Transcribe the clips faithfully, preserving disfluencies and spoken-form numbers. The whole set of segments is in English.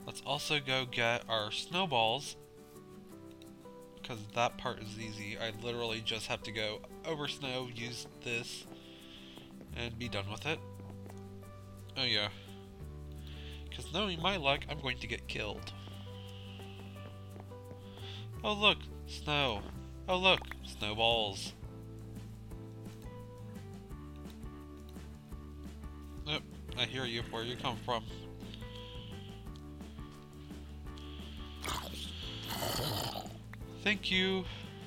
Let's also go get our snowballs, because that part is easy. I literally just have to go over snow, use this, and be done with it. Oh yeah. Because knowing my luck, I'm going to get killed. Oh look, snow. Oh look, snowballs. Yep, I hear you, where you come from. Thank you.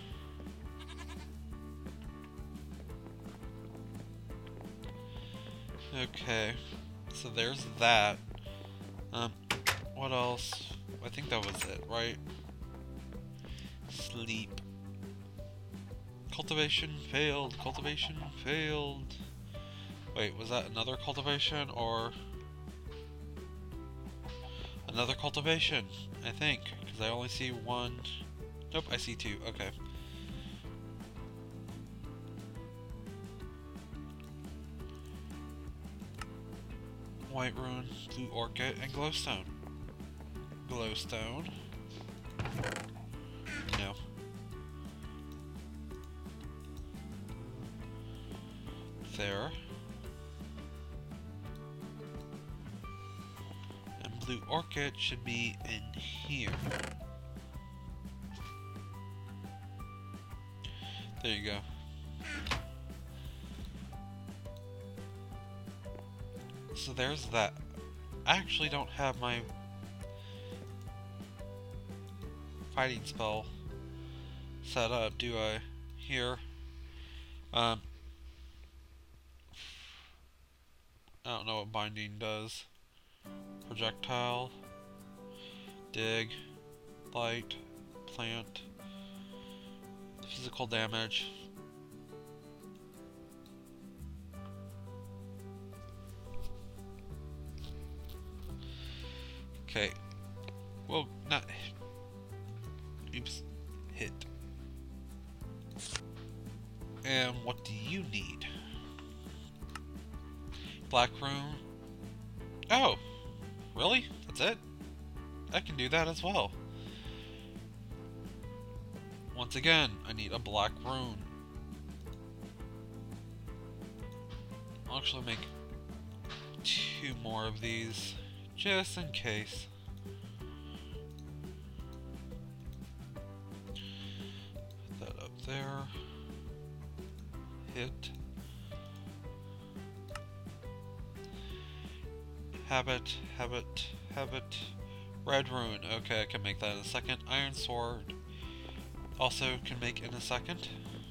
Okay, so there's that. Um, what else? I think that was it, right? Sleep. Cultivation failed. Cultivation failed. Wait, was that another cultivation or another cultivation? I think, because I only see one. Nope, I see two. Okay. White Rune, Blue Orchid, and Glowstone. Glowstone. No. There. And Blue Orchid should be in here. There you go. So there's that. I actually don't have my fighting spell set up, do I? Here. Um, I don't know what binding does. Projectile, dig, light, plant, physical damage. Okay. Well, not. Oops. Hit. And what do you need? Black Rune. Oh! Really? That's it? I can do that as well. Once again, I need a Black Rune. I'll actually make two more of these, just in case. Put that up there. Hit. Habit, habit, habit. Red Rune. Okay, I can make that in a second. Iron Sword. Also can make in a second.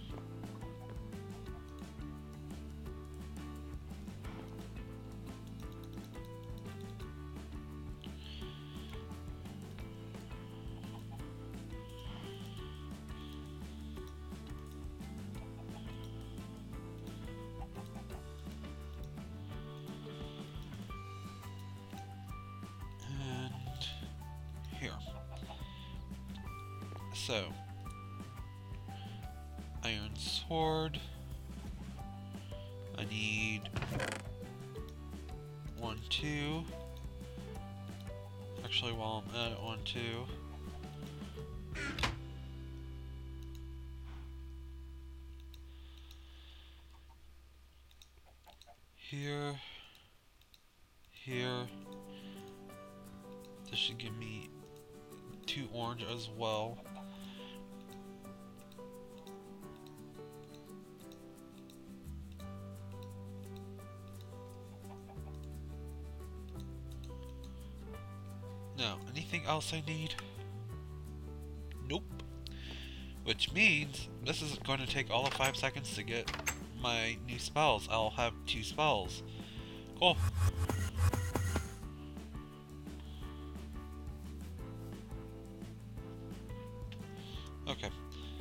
So, Iron Sword. I need one, two. Actually, while I'm at it, one, two. Here, here. This should give me two orange as well. Now, anything else I need? Nope. Which means this is going to take all of five seconds to get my new spells. I'll have two spells. Cool. Okay.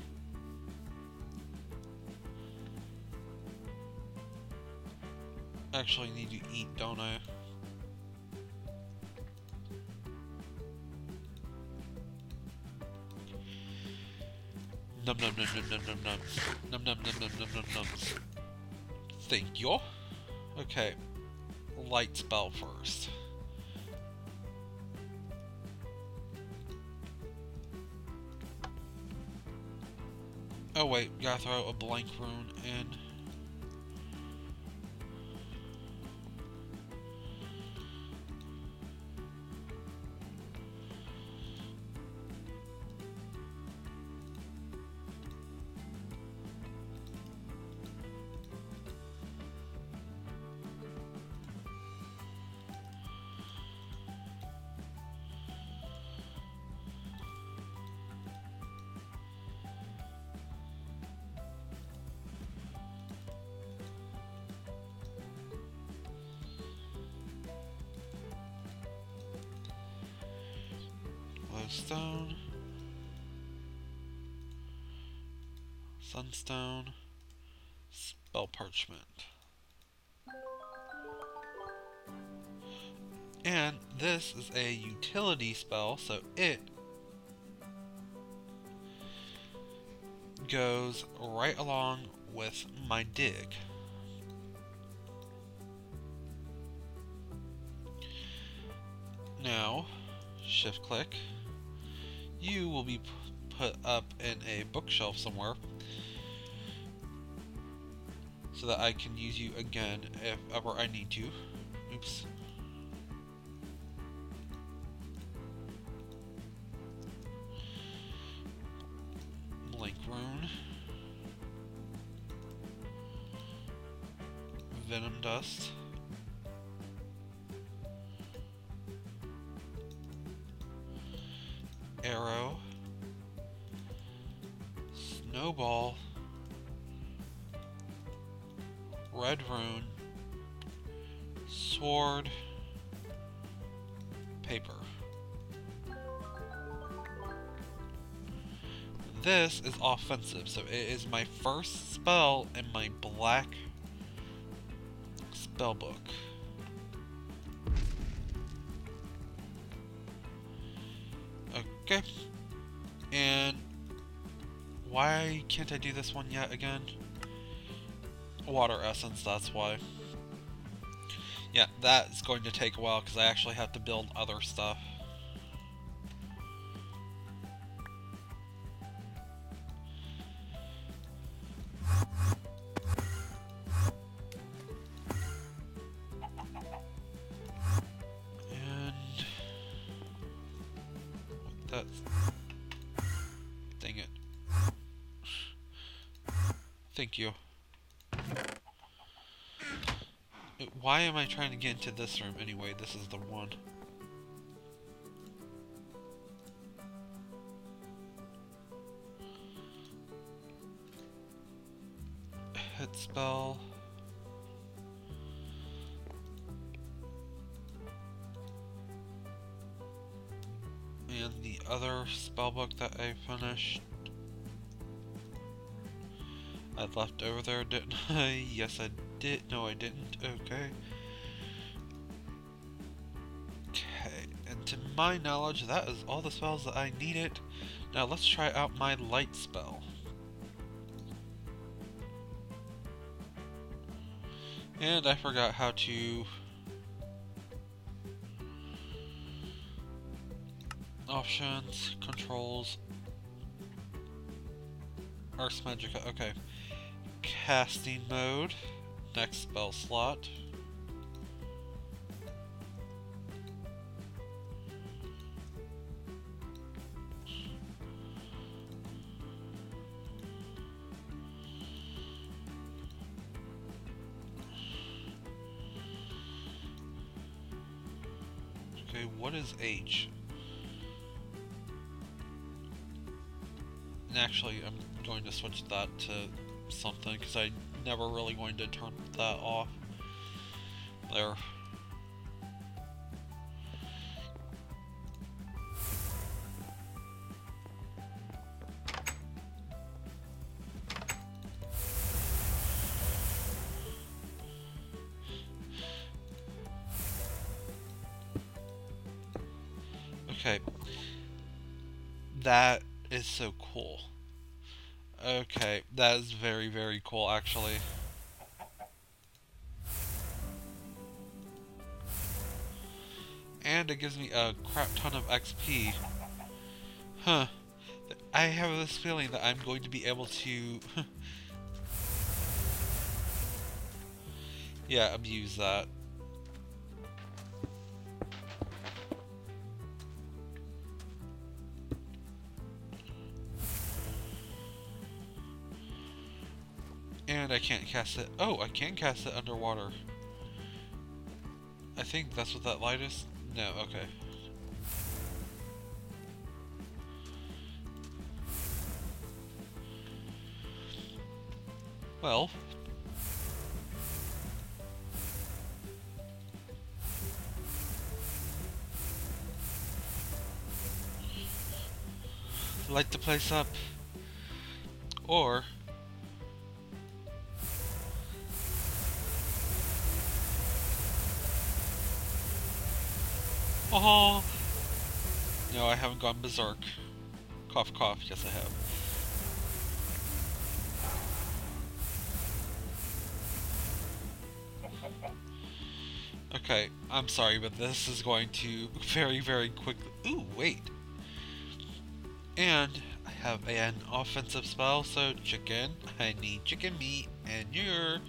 Actually need to eat, don't I? Num num num num num num num num num num num num num num. Thank you. Okay. Light spell first. Oh wait, gotta throw a blank rune in. Stone, Sunstone, Spell Parchment. And this is a utility spell, so it goes right along with my dig. Now, shift click. You will be put up in a bookshelf somewhere so that I can use you again if ever I need to. Oops. Blank rune. Venom dust. Arrow, snowball, red rune, sword, paper. This is offensive, so it is my first spell in my black spell book. Okay, and why can't I do this one yet again? Water essence, that's why. Yeah, that's going to take a while because I actually have to build other stuff. That's... Dang it. Thank you. Why am I trying to get into this room anyway? This is the one. Hit spell. And the other spellbook that I finished, I left over there, didn't I? Yes, I did. No, I didn't. Okay. Okay, and to my knowledge, that is all the spells that I needed. Now let's try out my light spell. And I forgot how to... Options, controls, Ars Magica, okay. Casting mode, next spell slot. Okay, what is H? And actually, I'm going to switch that to something, because I'm never really going to turn that off. There. Okay. That is so cool. Okay, that is very, very cool, actually. And it gives me a crap ton of X P. Huh. I have this feeling that I'm going to be able to yeah, abuse that. And I can't cast it. Oh, I can cast it underwater. I think that's what that light is. No, okay. Well. Light the place up. Or... Oh! No, I haven't gone berserk. Cough, cough. Yes, I have. Okay, I'm sorry, but this is going to very, very quickly... Ooh, wait. And I have an offensive spell, so chicken. I need chicken meat, and you're...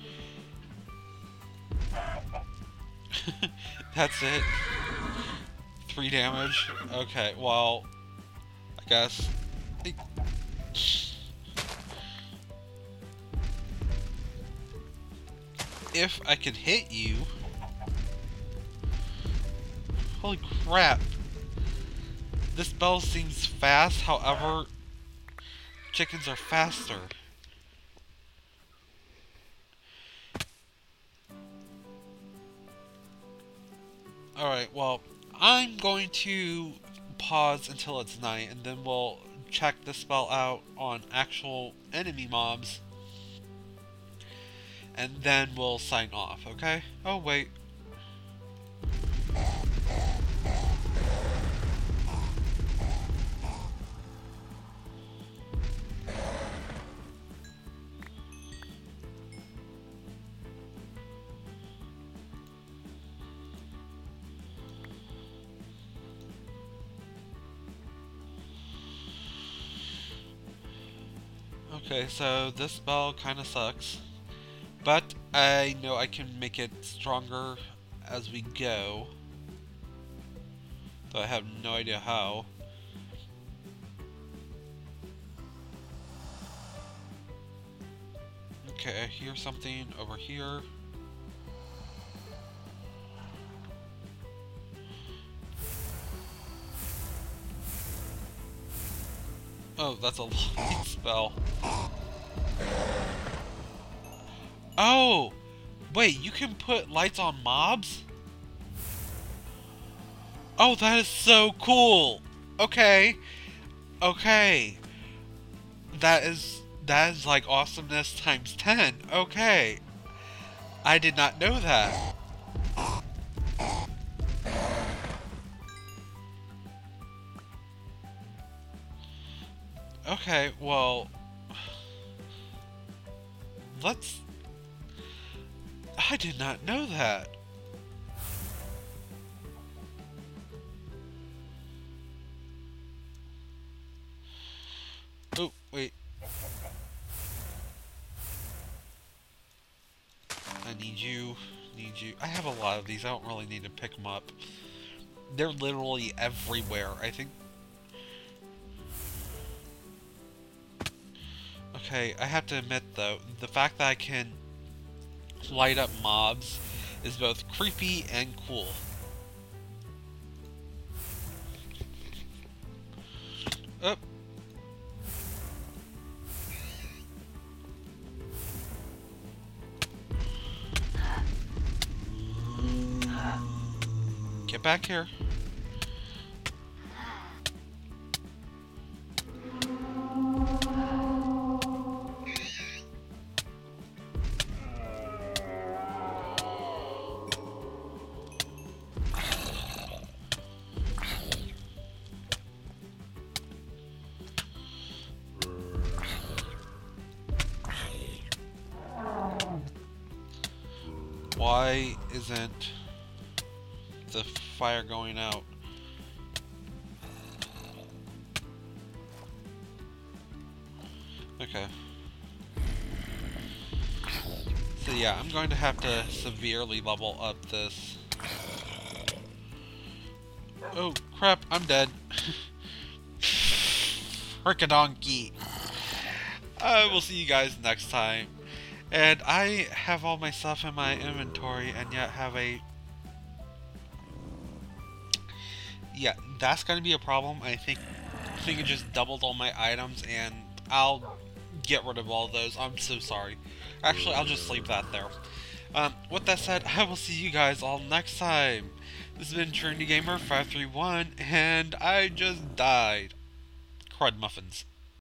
That's it. Three damage. Okay, well, I guess. If I can hit you. Holy crap. This spell seems fast, however, chickens are faster. Alright, well, I'm going to pause until it's night, and then we'll check the spell out on actual enemy mobs. And then we'll sign off, okay? Oh, wait. Okay, so this spell kind of sucks. But I know I can make it stronger as we go. Though I have no idea how. Okay, I hear something over here. Oh, that's a light spell. Oh! Wait, you can put lights on mobs? Oh, that is so cool! Okay. Okay. That is... That is like awesomeness times ten. Okay. I did not know that. Okay, well... Let's... I did not know that. Oh, wait. I need you. Need you. I have a lot of these. I don't really need to pick them up. They're literally everywhere. I think... Okay, I have to admit though, the fact that I can light up mobs is both creepy and cool. Oh. Get back here. Why isn't the fire going out? Okay. So yeah, I'm going to have to severely level up this. Oh crap, I'm dead. Frickadonkey. I will see you guys next time. And I have all my stuff in my inventory and yet have a... Yeah, that's going to be a problem. I think I think it just doubled all my items and I'll get rid of all those. I'm so sorry. Actually, I'll just leave that there. Um, with that said, I will see you guys all next time. This has been Trinity Gamer five three one and I just died. Crud muffins.